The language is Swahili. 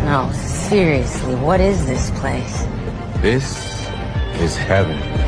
No, seriously, what is this place? This is heaven.